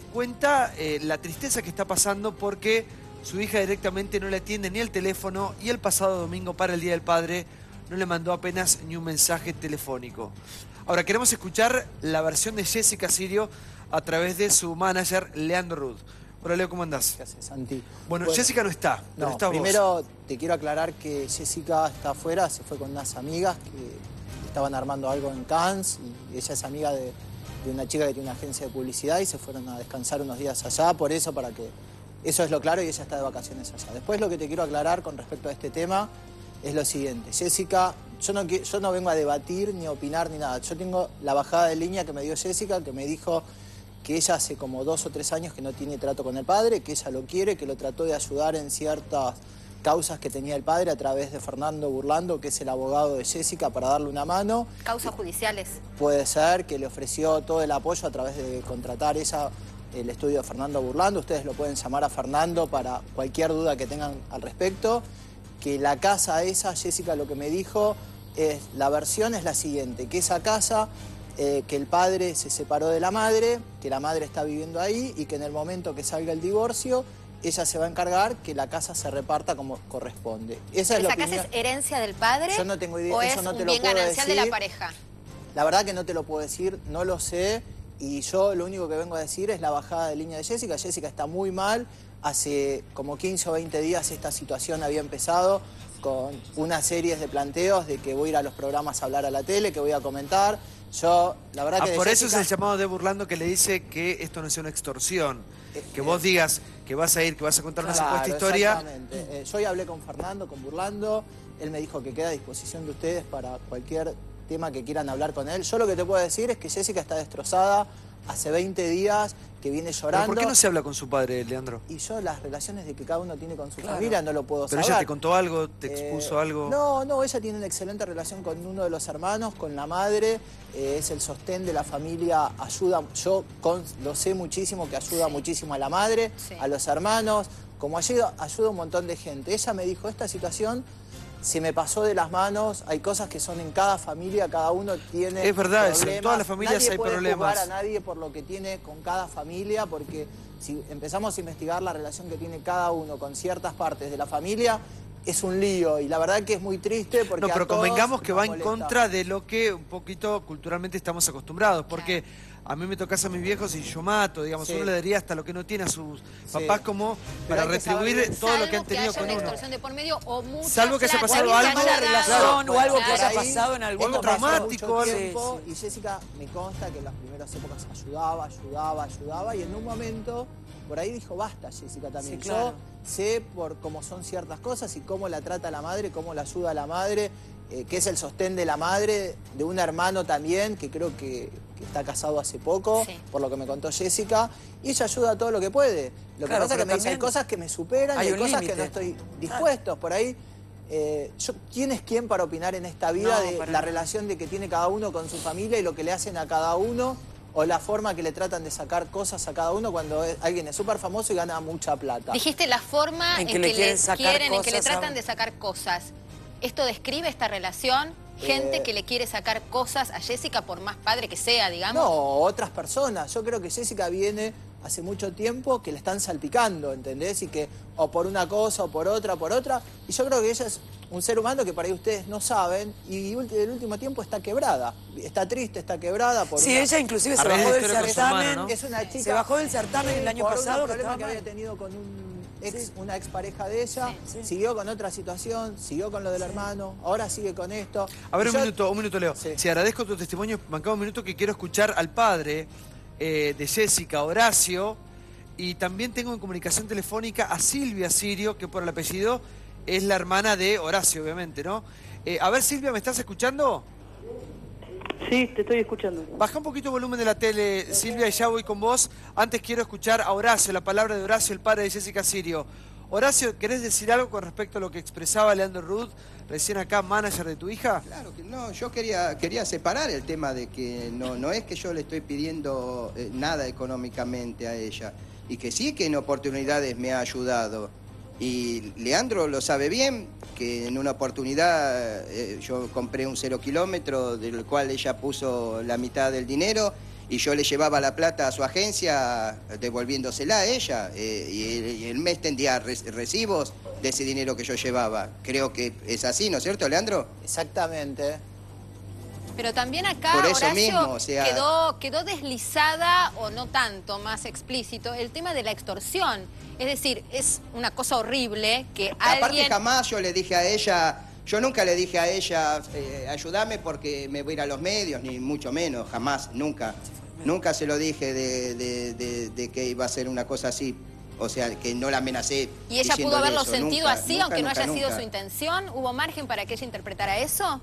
cuenta la tristeza que está pasando porque su hija directamente no le atiende ni el teléfono y el pasado domingo para el Día del Padre no le mandó apenas ni un mensaje telefónico. Ahora queremos escuchar la versión de Jessica Sirio a través de su manager Leandro Rudd. Hola Leo, ¿cómo andás? ¿Qué haces, Santi? Bueno, Jessica no está, pero No, estás primero vos. te quiero aclarar que Jessica está afuera, se fue con unas amigas que estaban armando algo en Cannes y ella es amiga de una chica que tiene una agencia de publicidad y se fueron a descansar unos días allá, por eso, para que eso es lo claro, y ella está de vacaciones allá. Después lo que te quiero aclarar con respecto a este tema es lo siguiente. Jessica, yo no vengo a debatir ni a opinar ni nada. Yo tengo la bajada de línea que me dio Jessica, que me dijo que ella hace como 2 o 3 años que no tiene trato con el padre, que ella lo quiere, que lo trató de ayudar en ciertas causas que tenía el padre a través de Fernando Burlando, que es el abogado de Jessica, para darle una mano. ¿Causas judiciales? Puede ser que le ofreció todo el apoyo a través de contratar el estudio de Fernando Burlando. Ustedes lo pueden llamar a Fernando para cualquier duda que tengan al respecto. Que la casa esa, Jessica lo que me dijo, la versión es la siguiente, que esa casa, que el padre se separó de la madre, que la madre está viviendo ahí y que en el momento que salga el divorcio, ella se va a encargar que la casa se reparta como corresponde. Esa es la ¿Esa casa es herencia del padre? Yo no tengo idea, ¿O eso es no te un lo bien puedo ganancial decir. de la pareja? La verdad que no te lo puedo decir, no lo sé. Y yo lo único que vengo a decir es la bajada de línea de Jessica. Jessica está muy mal. Hace como 15 o 20 días esta situación había empezado con una serie de planteos de que voy a ir a los programas a hablar a la tele, que voy a comentar. Yo, la verdad que de por eso Jessica, es el llamado de Burlando que le dice que esto no es una extorsión. Que vos digas que vas a ir, que vas a contar una supuesta historia. Exactamente. Yo ya hablé con Fernando, con Burlando. Él me dijo que queda a disposición de ustedes para cualquier tema que quieran hablar con él. Yo lo que te puedo decir es que Jessica está destrozada. Hace 20 días que viene llorando. ¿Pero por qué no se habla con su padre, Leandro? Y yo las relaciones de que cada uno tiene con su familia no lo puedo ¿Pero saber. ella te contó algo, te expuso algo? No, ella tiene una excelente relación con uno de los hermanos, con la madre, es el sostén de la familia, ayuda, lo sé muchísimo, que ayuda muchísimo a la madre, a los hermanos, como ayuda un montón de gente. Ella me dijo, esta situación se me pasó de las manos, hay cosas que son en cada familia, cada uno tiene Es verdad, problemas. eso, en todas las familias hay problemas. Nadie puede juzgar a nadie por lo que tiene con cada familia, porque si empezamos a investigar la relación que tiene cada uno con ciertas partes de la familia, es un lío, y la verdad que es muy triste porque No, pero a todos convengamos que nos va en molesta. contra de lo que un poquito culturalmente estamos acostumbrados, porque a mí me tocas a mis viejos y yo mato, digamos, uno le daría hasta lo que no tiene a sus papás como para retribuir todo lo que han tenido con una uno. extorsión de por medio o mucha Salvo que haya plata, pasado o algo, haya relación dado, o algo que claro. haya pasado en algún algo Esto pasó traumático, mucho algo. tiempo, y Jessica me consta que en las primeras épocas ayudaba, y en un momento por ahí dijo basta, Jessica también. Sí, claro. Yo sé por cómo son ciertas cosas y cómo la trata la madre, cómo la ayuda a la madre, que es el sostén de la madre, de un hermano también, que creo que está casado hace poco, por lo que me contó Jessica, y ella ayuda a todo lo que puede. Lo que pasa es que me dice, hay cosas que me superan, y hay cosas que no estoy dispuesto. Por ahí, ¿quién es quién para opinar en esta vida de la relación de que tiene cada uno con su familia y lo que le hacen a cada uno, o la forma que le tratan de sacar cosas a cada uno cuando alguien es súper famoso y gana mucha plata? Dijiste la forma en que le tratan de sacar cosas. ¿Esto describe esta relación? Gente que le quiere sacar cosas a Jessica por más padre que sea, digamos. No, otras personas. Yo creo que Jessica viene hace mucho tiempo que le están salpicando, ¿entendés? Y que o por una cosa o por otra. Y yo creo que ella es un ser humano que por ahí ustedes no saben, y el último tiempo está quebrada. Está triste, está quebrada. Ella inclusive se bajó del certamen. ¿no? Es una chica, se bajó del certamen el año pasado. Por un problema que había tenido con una expareja de ella, siguió con otra situación, siguió con lo del hermano, ahora sigue con esto. A ver, un minuto, Leo. Sí. Si agradezco tu testimonio, mancaba un minuto que quiero escuchar al padre de Jessica, Horacio, y también tengo en comunicación telefónica a Silvia Sirio, que por el apellido es la hermana de Horacio, obviamente, ¿no? A ver, Silvia, ¿me estás escuchando? Sí, te estoy escuchando. Baja un poquito el volumen de la tele, Silvia, y ya voy con vos. Antes quiero escuchar a Horacio, la palabra de Horacio, el padre de Jessica Sirio. Horacio, ¿querés decir algo con respecto a lo que expresaba Leandro Rudd, recién acá, manager de tu hija? Claro que no, yo quería separar el tema de que no es que yo le estoy pidiendo nada económicamente a ella, y que sí que en oportunidades me ha ayudado. Y Leandro lo sabe bien, que en una oportunidad yo compré un 0 kilómetro, del cual ella puso la mitad del dinero, y yo le llevaba la plata a su agencia devolviéndosela a ella, y el mes tendría recibos de ese dinero que yo llevaba. Creo que es así, ¿no es cierto, Leandro? Exactamente. Pero también acá, por eso Horacio, mismo, o sea, quedó deslizada, o no tanto, más explícito, el tema de la extorsión. Es decir, es una cosa horrible que aparte alguien... jamás yo le dije a ella, yo nunca le dije a ella, ayúdame porque me voy a ir a los medios, ni mucho menos, jamás, nunca. Nunca se lo dije de que iba a ser una cosa así. O sea, que no la amenacé. ¿Y ella pudo haberlo sentido nunca, así, nunca, aunque no nunca, haya sido nunca. su intención? ¿Hubo margen para que ella interpretara eso?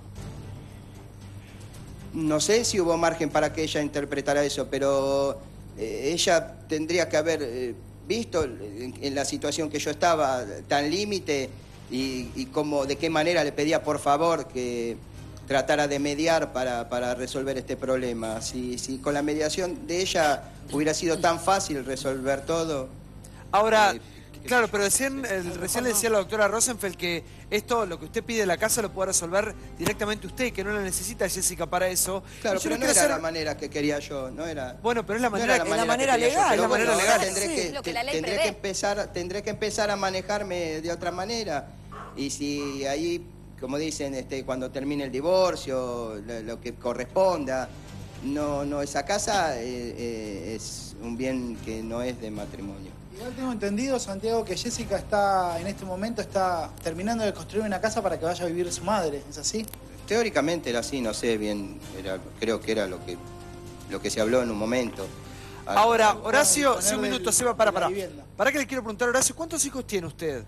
No sé si hubo margen para que ella interpretara eso, pero ella tendría que haber visto en la situación que yo estaba, tan límite, y cómo, de qué manera le pedía por favor que tratara de mediar para resolver este problema. Si con la mediación de ella hubiera sido tan fácil resolver todo. Ahora, claro, pero recién le decía la doctora Rosenfeld que esto, lo que usted pide de la casa, lo puede resolver directamente usted, que no la necesita Jessica para eso. Claro, pero no era la manera que quería yo, no era... Bueno, pero es la manera, no era la manera legal. Pero la manera bueno, legal. tendré que empezar a manejarme de otra manera. Y si ahí, como dicen, cuando termine el divorcio, lo que corresponda, no, esa casa es un bien que no es de matrimonio. Igual tengo entendido, Santiago, que Jessica está, en este momento, está terminando de construir una casa para que vaya a vivir su madre, ¿es así? Teóricamente era así, no sé bien, creo que era lo que se habló en un momento. Ahora, Horacio, sí, un Poner minuto, de Seba, la vivienda. para que le quiero preguntar, Horacio, ¿cuántos hijos tiene usted?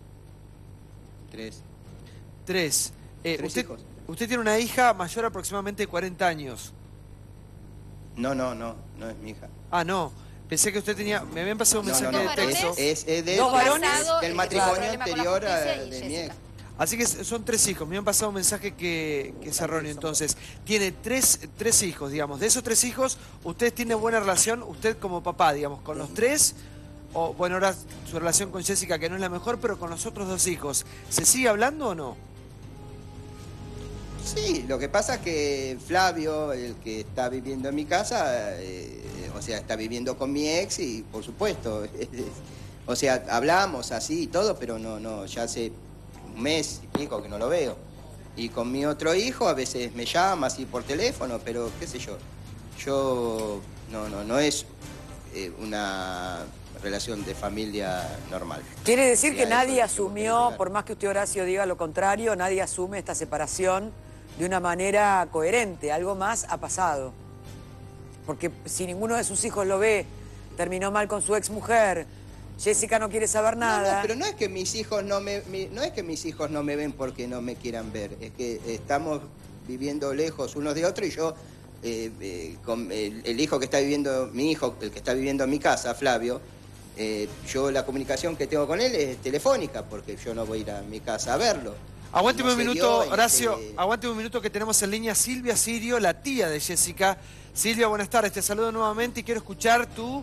3. Tres. Tres hijos. Usted tiene una hija mayor aproximadamente de 40 años. No es mi hija. Ah, no. Pensé que usted tenía... Me habían pasado un mensaje no, de texto. Es ¿Dos varones? del matrimonio Claro. anterior Problema con la de justicia y mi ex. Jessica. Así que son 3 hijos. Me habían pasado un mensaje que es erróneo. Entonces, tiene tres hijos, digamos. De esos 3 hijos, ¿usted tiene buena relación, usted como papá, digamos, con los 3? O, bueno, ahora su relación con Jessica, que no es la mejor, pero con los otros 2 hijos. ¿Se sigue hablando o no? Sí, lo que pasa es que Flavio, el que está viviendo en mi casa, o sea, está viviendo con mi ex y, por supuesto, o sea, hablamos así y todo, pero no, ya hace un mes y pico que no lo veo. Y con mi otro hijo a veces me llama así por teléfono, pero qué sé yo. No es una relación de familia normal. Quiere decir Sí, que hay nadie cosas que asumió, hay. por más que usted, Horacio, diga lo contrario, nadie asume esta separación de una manera coherente. Algo más ha pasado. Porque si ninguno de sus hijos lo ve, terminó mal con su exmujer, Jessica no quiere saber nada. No, pero no es que mis hijos no me ven porque no me quieran ver. Es que estamos viviendo lejos unos de otros y yo, con el hijo que está viviendo, mi hijo, el que está viviendo en mi casa, Flavio, yo la comunicación que tengo con él es telefónica porque yo no voy a ir a mi casa a verlo. Aguánteme un minuto, Horacio, aguante aguánteme un minuto que tenemos en línea Silvia Sirio, la tía de Jessica. Silvia, buenas tardes, te saludo nuevamente y quiero escuchar tu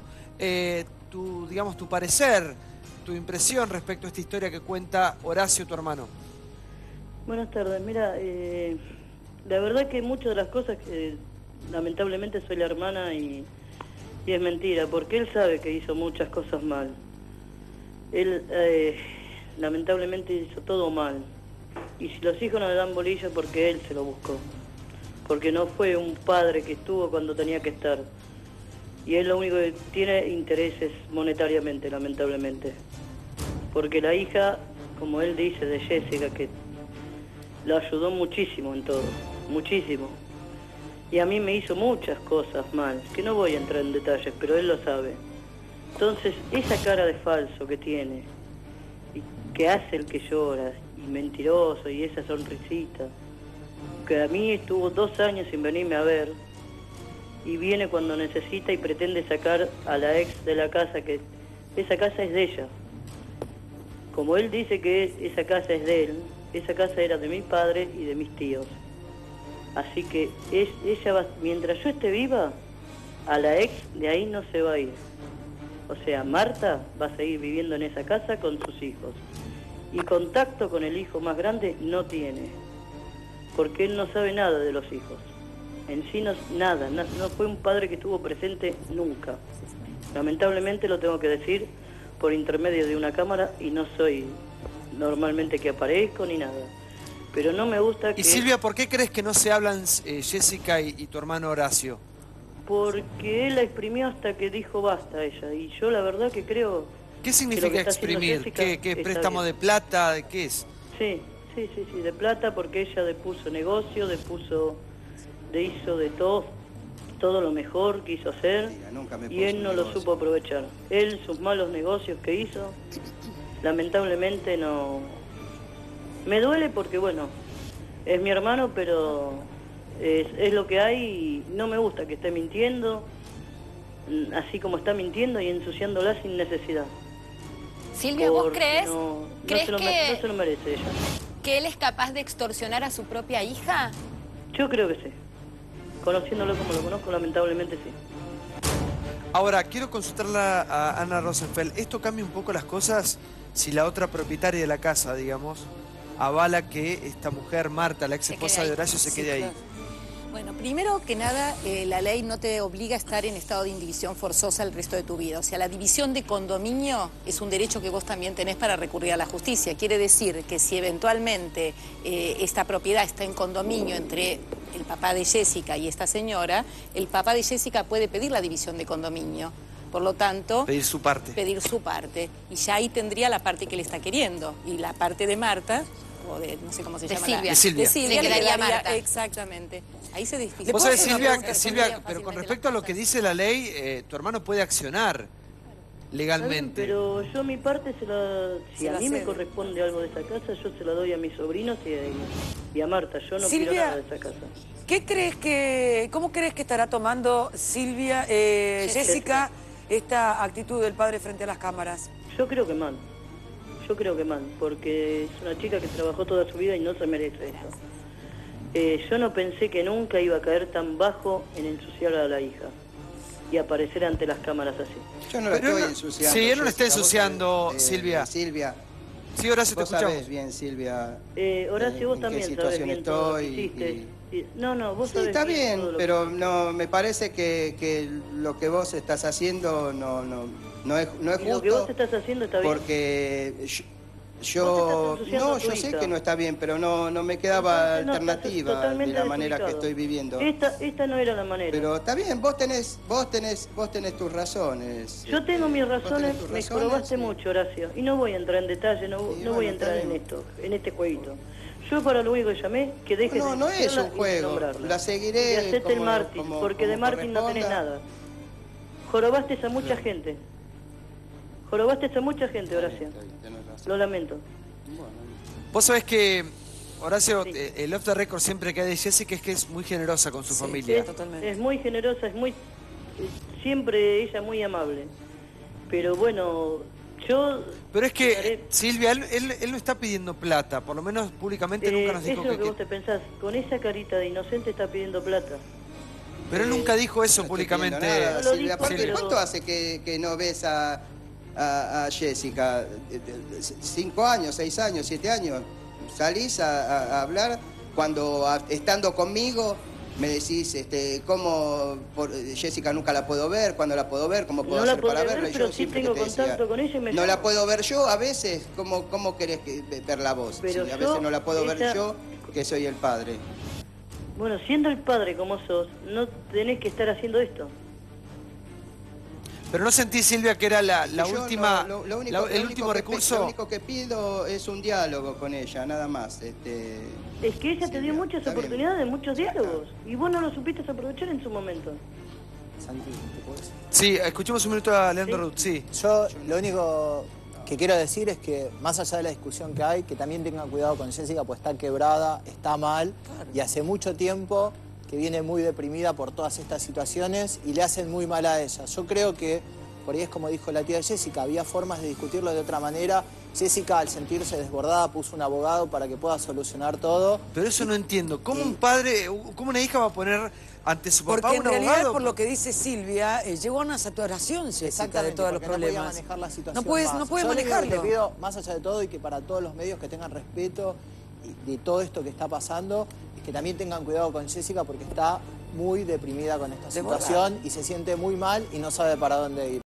parecer, tu impresión respecto a esta historia que cuenta Horacio, tu hermano. Buenas tardes. Mira, la verdad que muchas de las cosas que lamentablemente soy la hermana y es mentira, porque él sabe que hizo muchas cosas mal. Él lamentablemente hizo todo mal. Y si los hijos no le dan bolilla porque él se lo buscó. Porque no fue un padre que estuvo cuando tenía que estar. Y él lo único que tiene intereses monetariamente, lamentablemente. Porque la hija, como él dice, de Jessica, que la ayudó muchísimo en todo, muchísimo. Y a mí me hizo muchas cosas mal, que no voy a entrar en detalles, pero él lo sabe. Entonces, esa cara de falso que tiene, y que hace el que llora, y mentiroso, y esa sonrisita, que a mí estuvo 2 años sin venirme a ver, y viene cuando necesita y pretende sacar a la ex de la casa, que esa casa es de ella. Como él dice que esa casa es de él, esa casa era de mi padre y de mis tíos. Así que ella va, mientras yo esté viva, a la ex de ahí no se va a ir. O sea, Marta va a seguir viviendo en esa casa con sus hijos. Y contacto con el hijo más grande no tiene, porque él no sabe nada de los hijos. En sí nada, no fue un padre que estuvo presente nunca. Lamentablemente lo tengo que decir por intermedio de una cámara y no soy normalmente que aparezco ni nada. Pero no me gusta que... Y Silvia, ¿por qué crees que no se hablan Jessica y tu hermano Horacio? Porque él la exprimió hasta que dijo basta ella. Y yo la verdad que creo... ¿Qué significa exprimir? ¿Qué préstamo de plata? ¿De qué es? Sí, de plata, porque ella depuso negocio, hizo de todo lo mejor quiso hacer, y él no lo supo aprovechar. Él, sus malos negocios que hizo, lamentablemente no... Me duele porque, bueno, es mi hermano, pero es lo que hay y no me gusta que esté mintiendo, así como está mintiendo y ensuciándola sin necesidad. Silvia, ¿vos crees, no se lo merece ella? ¿Que él es capaz de extorsionar a su propia hija? Yo creo que sí. Conociéndolo como lo conozco, lamentablemente sí. Ahora, quiero consultarla a Ana Rosenfeld. ¿Esto cambia un poco las cosas si la otra propietaria de la casa, digamos, avala que esta mujer, Marta, la ex esposa de Horacio, se quede ahí? Bueno, primero que nada, la ley no te obliga a estar en estado de indivisión forzosa el resto de tu vida. O sea, la división de condominio es un derecho que vos también tenés para recurrir a la justicia. Quiere decir que si eventualmente esta propiedad está en condominio entre el papá de Jessica y esta señora, el papá de Jessica puede pedir la división de condominio. Por lo tanto... Pedir su parte. Pedir su parte. Y ya ahí tendría la parte que le está queriendo. Y la parte de Marta... o de, no sé cómo se llama. Silvia. De Silvia le quedaría Marta. Exactamente. Ahí se dificulta. Vos sabés, Silvia, pero con respecto a lo que dice la ley, tu hermano puede accionar legalmente. Pero yo mi parte si a mí me corresponde algo de esa casa, yo se la doy a mis sobrinos y a Marta. Yo no quiero nada de esa casa. ¿Cómo crees que estará tomando Silvia, Jessica, esta actitud del padre frente a las cámaras? Yo creo que mal. Porque es una chica que trabajó toda su vida y no se merece eso. Yo no pensé que nunca iba a caer tan bajo en ensuciar a la hija y aparecer ante las cámaras así. Yo no la estoy ensuciando. Sí, él no la está ensuciando, Silvia. Silvia. Sí, Horacio, te escuchamos. Vos sabés bien, Silvia. Horacio, vos también sabés bien todo lo que hiciste. Vos sabés está bien, pero que... no, me parece que lo que vos estás haciendo no es justo. Lo que vos estás haciendo está bien. Porque yo sé que no está bien, pero no me quedaba alternativa de la manera que estoy viviendo. Esta no era la manera. Pero está bien, vos tenés tus razones. Yo tengo mis razones, me probaste mucho, Horacio, y no voy a entrar en detalle, no voy a entrar en este jueguito. Yo para lo único que llamé, que dejes de no es un juego, la seguiré. Y hacete el Martín, porque de Martín no tenés nada. Jorobaste a mucha gente. Horacio. Lo lamento. Vos sabés que, Horacio, el off the record siempre que hay de Jessica es que es muy generosa con su familia. Es muy generosa, siempre ella muy amable. Pero bueno, Pero es que, Silvia, él no está pidiendo plata, por lo menos públicamente nunca nos dijo es lo que vos te pensás, con esa carita de inocente está pidiendo plata. Pero él nunca dijo eso públicamente. Nada, Silvia, ¿cuánto hace que no ves a Jessica? 5 años, 6 años, 7 años. Salís a hablar cuando estando conmigo me decís cómo Jessica nunca la puedo ver, cuando la puedo ver, cómo puedo hacer para verla. Pero yo sí tengo contacto con ella y me no la puedo ver yo a veces. ¿Cómo querés verla vos? Pero a veces no la puedo ver yo, que soy el padre. Bueno, siendo el padre como sos, no tenés que estar haciendo esto. Pero no sentí, Silvia, que era el último recurso. Lo único que pido es un diálogo con ella, nada más. Es que ella te dio muchas oportunidades, muchos diálogos, y vos no lo supiste aprovechar en su momento. Santi, ¿te puedo decir? Sí, escuchemos un minuto a Leandro Ruth, sí. Yo lo único que quiero decir es que, más allá de la discusión que hay, que también tengan cuidado con Jessica, pues está quebrada, está mal, y hace mucho tiempo que viene muy deprimida por todas estas situaciones y le hacen muy mal a ella. Yo creo que, por ahí es como dijo la tía de Jessica, había formas de discutirlo de otra manera. Jessica, al sentirse desbordada, puso un abogado para que pueda solucionar todo. Pero eso no entiendo. ¿Cómo un padre, cómo una hija va a poner ante su papá porque un en realidad, abogado? por lo que dice Silvia, llegó a una saturación, Jessica, de todos los problemas. No podía manejar la situación No puede manejarlo. Yo le pido, más allá de todo, y que para todos los medios que tengan respeto de todo esto que está pasando, es que también tengan cuidado con Jessica porque está muy deprimida con esta situación y se siente muy mal y no sabe para dónde ir.